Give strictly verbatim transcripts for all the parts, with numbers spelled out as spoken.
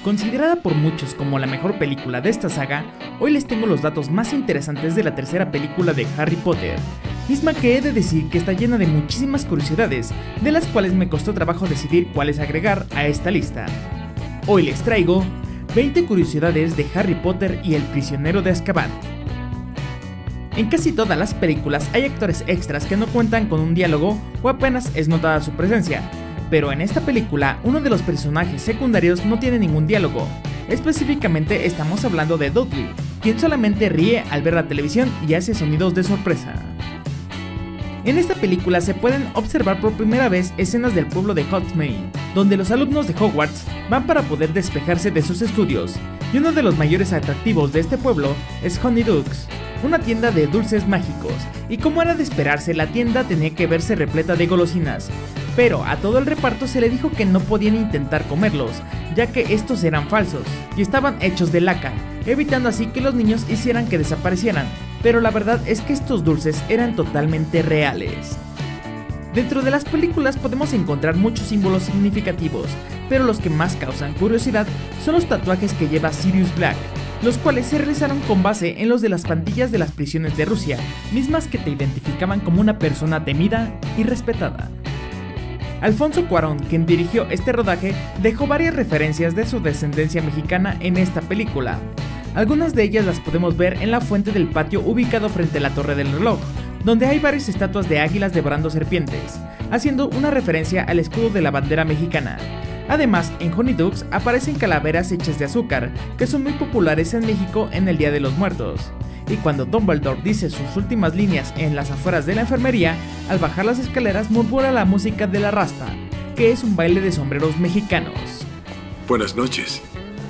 Considerada por muchos como la mejor película de esta saga, hoy les tengo los datos más interesantes de la tercera película de Harry Potter, misma que he de decir que está llena de muchísimas curiosidades, de las cuales me costó trabajo decidir cuáles agregar a esta lista. Hoy les traigo veinte curiosidades de Harry Potter y el prisionero de Azkaban. En casi todas las películas hay actores extras que no cuentan con un diálogo o apenas es notada su presencia, pero en esta película uno de los personajes secundarios no tiene ningún diálogo. Específicamente estamos hablando de Dudley, quien solamente ríe al ver la televisión y hace sonidos de sorpresa. En esta película se pueden observar por primera vez escenas del pueblo de Hogsmeade, donde los alumnos de Hogwarts van para poder despejarse de sus estudios, y uno de los mayores atractivos de este pueblo es Honeydukes, una tienda de dulces mágicos, y como era de esperarse, la tienda tenía que verse repleta de golosinas, pero a todo el reparto se le dijo que no podían intentar comerlos, ya que estos eran falsos, y estaban hechos de laca, evitando así que los niños hicieran que desaparecieran, pero la verdad es que estos dulces eran totalmente reales. Dentro de las películas podemos encontrar muchos símbolos significativos, pero los que más causan curiosidad son los tatuajes que lleva Sirius Black, los cuales se realizaron con base en los de las pandillas de las prisiones de Rusia, mismas que te identificaban como una persona temida y respetada. Alfonso Cuarón, quien dirigió este rodaje, dejó varias referencias de su descendencia mexicana en esta película. Algunas de ellas las podemos ver en la fuente del patio ubicado frente a la Torre del Reloj, donde hay varias estatuas de águilas devorando serpientes, haciendo una referencia al escudo de la bandera mexicana. Además, en Honeydukes aparecen calaveras hechas de azúcar, que son muy populares en México en el Día de los Muertos. Y cuando Dumbledore dice sus últimas líneas en las afueras de la enfermería, al bajar las escaleras murmura la música de la raspa, que es un baile de sombreros mexicanos. Buenas noches.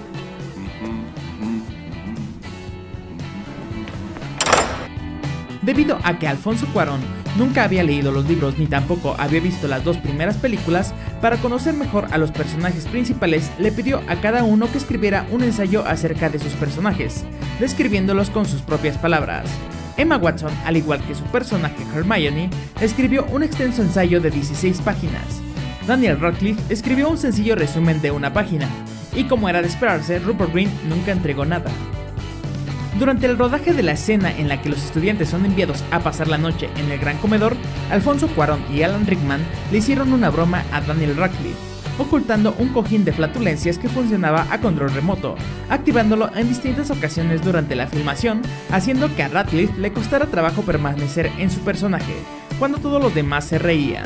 Debido a que Alfonso Cuarón nunca había leído los libros ni tampoco había visto las dos primeras películas, para conocer mejor a los personajes principales le pidió a cada uno que escribiera un ensayo acerca de sus personajes, describiéndolos con sus propias palabras. Emma Watson, al igual que su personaje Hermione, escribió un extenso ensayo de dieciséis páginas. Daniel Radcliffe escribió un sencillo resumen de una página, y como era de esperarse, Rupert Grint nunca entregó nada. Durante el rodaje de la escena en la que los estudiantes son enviados a pasar la noche en el gran comedor, Alfonso Cuarón y Alan Rickman le hicieron una broma a Daniel Radcliffe, ocultando un cojín de flatulencias que funcionaba a control remoto, activándolo en distintas ocasiones durante la filmación, haciendo que a Radcliffe le costara trabajo permanecer en su personaje, cuando todos los demás se reían.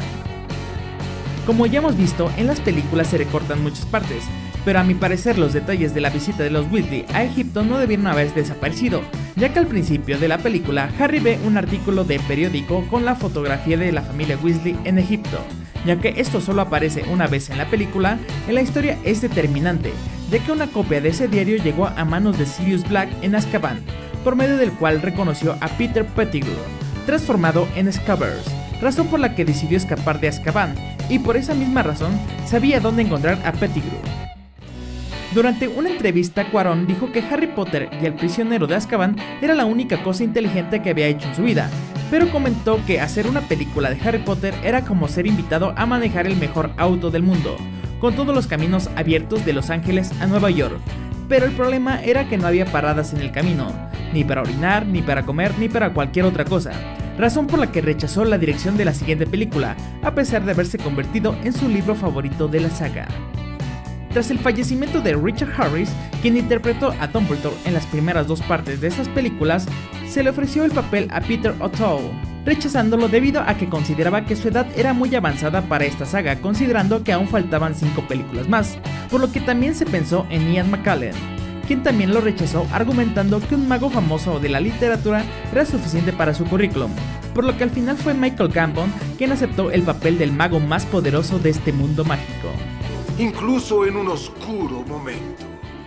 Como ya hemos visto, en las películas se recortan muchas partes, pero a mi parecer los detalles de la visita de los Weasley a Egipto no debieron haber desaparecido, ya que al principio de la película Harry ve un artículo de periódico con la fotografía de la familia Weasley en Egipto. Ya que esto solo aparece una vez en la película, en la historia es determinante, ya que una copia de ese diario llegó a manos de Sirius Black en Azkaban, por medio del cual reconoció a Peter Pettigrew, transformado en Scabbers, razón por la que decidió escapar de Azkaban, y por esa misma razón sabía dónde encontrar a Pettigrew. Durante una entrevista, Cuarón dijo que Harry Potter y el prisionero de Azkaban era la única cosa inteligente que había hecho en su vida, pero comentó que hacer una película de Harry Potter era como ser invitado a manejar el mejor auto del mundo, con todos los caminos abiertos de Los Ángeles a Nueva York, pero el problema era que no había paradas en el camino, ni para orinar, ni para comer, ni para cualquier otra cosa, razón por la que rechazó la dirección de la siguiente película, a pesar de haberse convertido en su libro favorito de la saga. Tras el fallecimiento de Richard Harris, quien interpretó a Dumbledore en las primeras dos partes de estas películas, se le ofreció el papel a Peter O'Toole, rechazándolo debido a que consideraba que su edad era muy avanzada para esta saga, considerando que aún faltaban cinco películas más, por lo que también se pensó en Ian McKellen, quien también lo rechazó argumentando que un mago famoso de la literatura era suficiente para su currículum, por lo que al final fue Michael Gambon quien aceptó el papel del mago más poderoso de este mundo mágico. Incluso en un oscuro momento.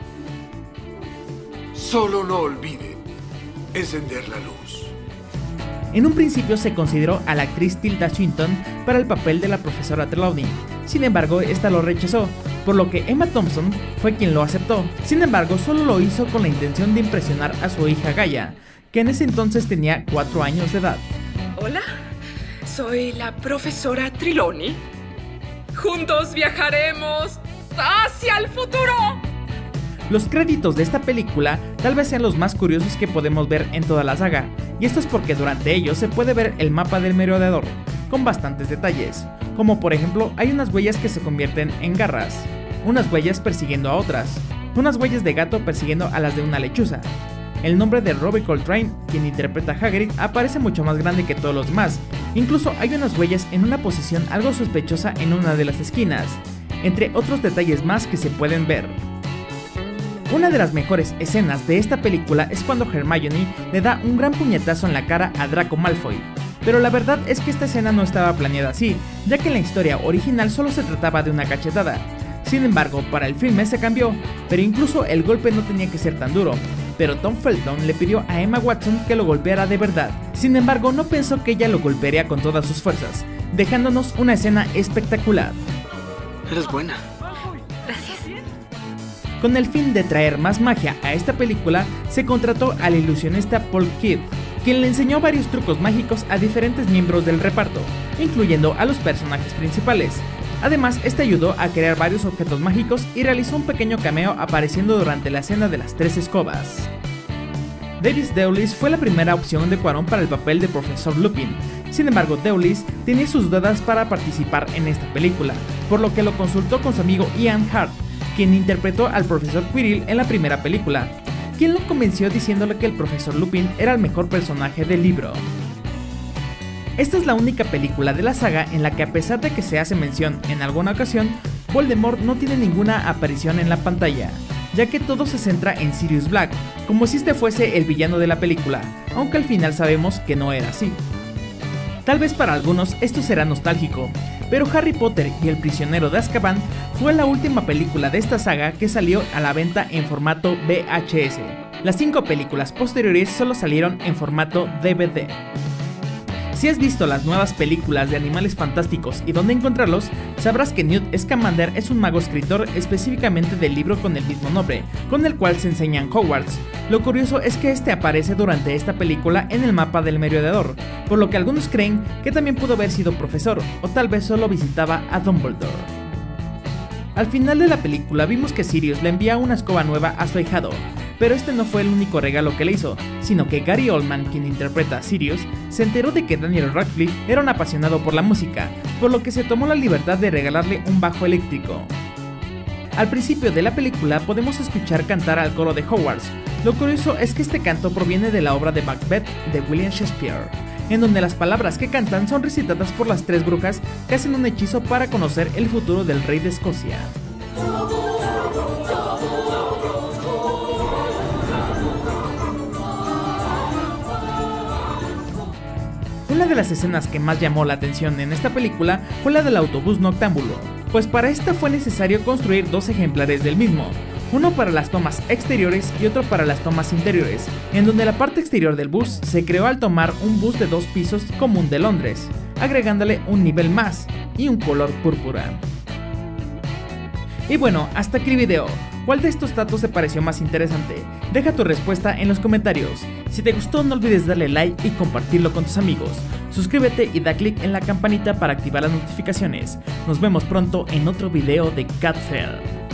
Solo no olviden encender la luz. En un principio se consideró a la actriz Tilda Swinton para el papel de la profesora Trelawney, sin embargo esta lo rechazó, por lo que Emma Thompson fue quien lo aceptó. Sin embargo, solo lo hizo con la intención de impresionar a su hija Gaia, que en ese entonces tenía cuatro años de edad. Hola, soy la profesora Trelawney. Juntos viajaremos hacia el futuro. Los créditos de esta película tal vez sean los más curiosos que podemos ver en toda la saga, y esto es porque durante ellos se puede ver el mapa del merodeador, con bastantes detalles, como por ejemplo hay unas huellas que se convierten en garras, unas huellas persiguiendo a otras, unas huellas de gato persiguiendo a las de una lechuza. El nombre de Robbie Coltrane, quien interpreta a Hagrid, aparece mucho más grande que todos los demás, incluso hay unas huellas en una posición algo sospechosa en una de las esquinas, entre otros detalles más que se pueden ver. Una de las mejores escenas de esta película es cuando Hermione le da un gran puñetazo en la cara a Draco Malfoy, pero la verdad es que esta escena no estaba planeada así, ya que en la historia original solo se trataba de una cachetada. Sin embargo, para el filme se cambió, pero incluso el golpe no tenía que ser tan duro, pero Tom Felton le pidió a Emma Watson que lo golpeara de verdad. Sin embargo, no pensó que ella lo golpearía con todas sus fuerzas, dejándonos una escena espectacular. Eres buena. Gracias. Con el fin de traer más magia a esta película, se contrató al ilusionista Paul Kidd, quien le enseñó varios trucos mágicos a diferentes miembros del reparto, incluyendo a los personajes principales. Además, este ayudó a crear varios objetos mágicos y realizó un pequeño cameo apareciendo durante la escena de las tres escobas. David Thewlis fue la primera opción de Cuarón para el papel de Profesor Lupin. Sin embargo, Thewlis tenía sus dudas para participar en esta película, por lo que lo consultó con su amigo Ian Hart, quien interpretó al Profesor Quirrell en la primera película, quien lo convenció diciéndole que el Profesor Lupin era el mejor personaje del libro. Esta es la única película de la saga en la que, a pesar de que se hace mención en alguna ocasión, Voldemort no tiene ninguna aparición en la pantalla, ya que todo se centra en Sirius Black, como si este fuese el villano de la película, aunque al final sabemos que no era así. Tal vez para algunos esto será nostálgico, pero Harry Potter y el prisionero de Azkaban fue la última película de esta saga que salió a la venta en formato V H S. Las cinco películas posteriores solo salieron en formato D V D. Si has visto las nuevas películas de Animales Fantásticos y dónde encontrarlos, sabrás que Newt Scamander es un mago escritor específicamente del libro con el mismo nombre, con el cual se enseña en Hogwarts. Lo curioso es que este aparece durante esta película en el mapa del merodeador, por lo que algunos creen que también pudo haber sido profesor, o tal vez solo visitaba a Dumbledore. Al final de la película vimos que Sirius le envía una escoba nueva a su ahijado, pero este no fue el único regalo que le hizo, sino que Gary Oldman, quien interpreta a Sirius, se enteró de que Daniel Radcliffe era un apasionado por la música, por lo que se tomó la libertad de regalarle un bajo eléctrico. Al principio de la película podemos escuchar cantar al coro de Hogwarts. Lo curioso es que este canto proviene de la obra de Macbeth de William Shakespeare, en donde las palabras que cantan son recitadas por las tres brujas que hacen un hechizo para conocer el futuro del rey de Escocia. Una de las escenas que más llamó la atención en esta película fue la del autobús noctámbulo, pues para esta fue necesario construir dos ejemplares del mismo, uno para las tomas exteriores y otro para las tomas interiores, en donde la parte exterior del bus se creó al tomar un bus de dos pisos común de Londres, agregándole un nivel más y un color púrpura. Y bueno, hasta aquí el video. ¿Cuál de estos datos te pareció más interesante? Deja tu respuesta en los comentarios. Si te gustó, no olvides darle like y compartirlo con tus amigos. Suscríbete y da click en la campanita para activar las notificaciones. Nos vemos pronto en otro video de Catfair.